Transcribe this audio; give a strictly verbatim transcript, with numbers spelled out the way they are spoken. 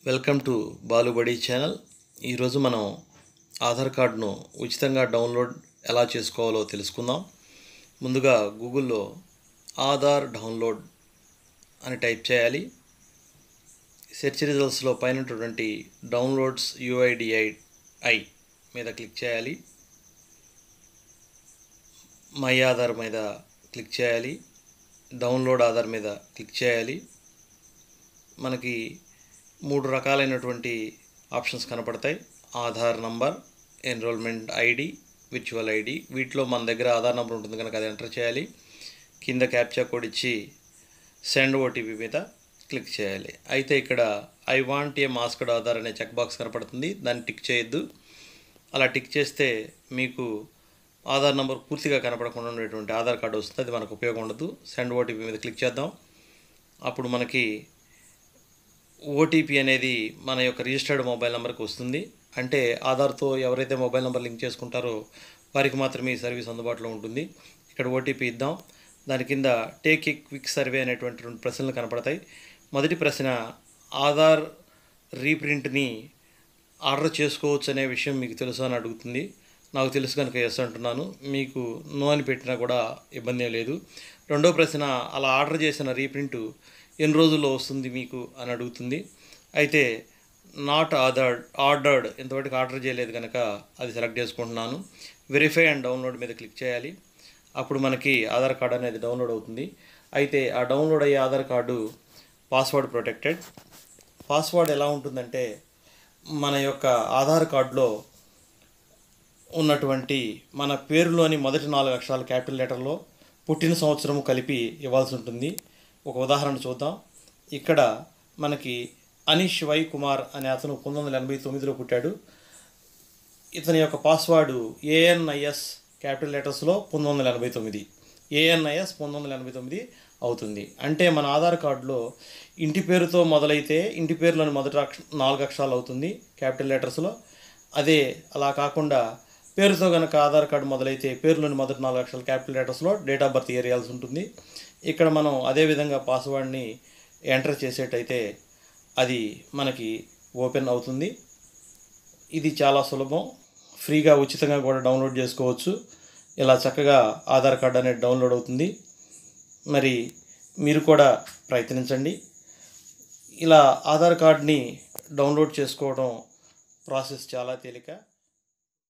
Welcome to బాలుబడి channel. ఈరోజు మనం ఆధార్ కార్డును ఉచితంగా డౌన్లోడ్ ఎలా చేసుకోవాలో తెలుసుకుందాం. ముందుగా గూగుల్లో ఆధార్ డౌన్లోడ్ అని టైప్ చేయాలి. సెర్చ్ రిజల్ట్స్లో పైన ఉన్నటువంటి డౌన్లోడ్స్ యూఐడిఐ మీద క్లిక్ చేయాలి. మై ఆధార్ మీద క్లిక్ చేయాలి. డౌన్లోడ్ ఆధార్ మీద క్లిక్ చేయాలి. మనకి మూడు రకాలైనటువంటి ఆప్షన్స్ కనపడతాయి. Aadhaar number, enrolment ID, virtual ID. వీటిలో మన దగ్గర ఆధార్ నంబర్ ఉంటుంది కనుక అది ఎంటర్ చేయాలి. కింద క్యాప్చా కోడ్ ఇచ్చి సెండ్ ఓటీపీ మీద క్లిక్ చేయాలి. అయితే ఇక్కడ I want a masked Aadhaar అనే చెక్ బాక్స్ కనపడుతుంది, దాన్ని టిక్ చేయొద్దు. అలా టిక్ చేస్తే మీకు ఆధార్ నంబర్ పూర్తిగా కనపడకుండా ఉండేటువంటి ఆధార్ కార్డు వస్తుంది, అది మనకు ఉపయోగం ఉండదు. సెండ్ ఓటీపీ మీద క్లిక్ చేద్దాం. అప్పుడు మనకి ఓటీపీ అనేది మన యొక్క రిజిస్టర్డ్ మొబైల్ నెంబర్కి వస్తుంది. అంటే ఆధార్తో ఎవరైతే మొబైల్ నెంబర్ లింక్ చేసుకుంటారో వారికి మాత్రమే ఈ సర్వీస్ అందుబాటులో ఉంటుంది. ఇక్కడ ఓటీపీ ఇద్దాం. దాని కింద టేక్ ఏ క్విక్ సర్వే అనేటువంటి రెండు ప్రశ్నలు కనపడతాయి. మొదటి ప్రశ్న, ఆధార్ రీప్రింట్ని ఆర్డర్ చేసుకోవచ్చు అనే విషయం మీకు తెలుసు అని అడుగుతుంది. నాకు తెలుసు కనుక ఎస్ అంటున్నాను. మీకు నో అని పెట్టినా కూడా ఇబ్బంది లేదు. రెండో ప్రశ్న, అలా ఆర్డర్ చేసిన రీప్రింట్ ఎన్ని రోజుల్లో వస్తుంది మీకు అని అడుగుతుంది. అయితే నాట్ ఆధార్ ఆర్డర్డ్ ఇంతవరకు ఆర్డర్ చేయలేదు కనుక అది సెలెక్ట్ చేసుకుంటున్నాను. వెరిఫై అండ్ డౌన్లోడ్ మీద క్లిక్ చేయాలి. అప్పుడు మనకి ఆధార్ కార్డు అనేది డౌన్లోడ్ అవుతుంది. అయితే ఆ డౌన్లోడ్ అయ్యే Aadhaar card password protected. Password ఎలా ఉంటుందంటే, మన యొక్క ఆధార్ కార్డులో ఉన్నటువంటి మన పేరులోని మొదటి నాలుగు అక్షరాలు క్యాపిటల్ లెటర్లో, పుట్టిన సంవత్సరము కలిపి ఇవ్వాల్సి ఉంటుంది. ఒక ఉదాహరణ చూద్దాం. ఇక్కడ మనకి అనీష్ వై కుమార్ అనే అతను పంతొమ్మిది వందల ఎనభై తొమ్మిదిలో పుట్టాడు. ఇతని యొక్క పాస్వర్డ్ ఏఎన్ఐఎస్ క్యాపిటల్ లెటర్స్లో పంతొమ్మిది వందల ఎనభై తొమ్మిది ఏఎన్ఐఎస్ పంతొమ్మిది వందల ఎనభై తొమ్మిది అవుతుంది. అంటే మన ఆధార్ కార్డులో ఇంటి పేరుతో మొదలైతే ఇంటి పేరులోని మొదటి అక్ష నాలుగు అక్షరాలు అవుతుంది క్యాపిటల్ లెటర్స్లో. అదే అలా కాకుండా పేరుతో కనుక ఆధార్ కార్డు మొదలైతే పేరులోని మొదటి నాలుగు అక్షరాలు క్యాపిటల్ లెటర్స్లో, డేట్ ఆఫ్ బర్త్ ఇయర్ వేయాల్సి ఉంటుంది. ఇక్కడ మనం అదేవిధంగా పాస్వర్డ్ని ఎంటర్ చేసేటైతే అది మనకి ఓపెన్ అవుతుంది. ఇది చాలా సులభం. ఫ్రీగా ఉచితంగా కూడా డౌన్లోడ్ చేసుకోవచ్చు. ఇలా చక్కగా ఆధార్ కార్డు అనేది డౌన్లోడ్ అవుతుంది. మరి మీరు కూడా ప్రయత్నించండి. ఇలా ఆధార్ కార్డ్ని డౌన్లోడ్ చేసుకోవడం ప్రాసెస్ చాలా తేలిక.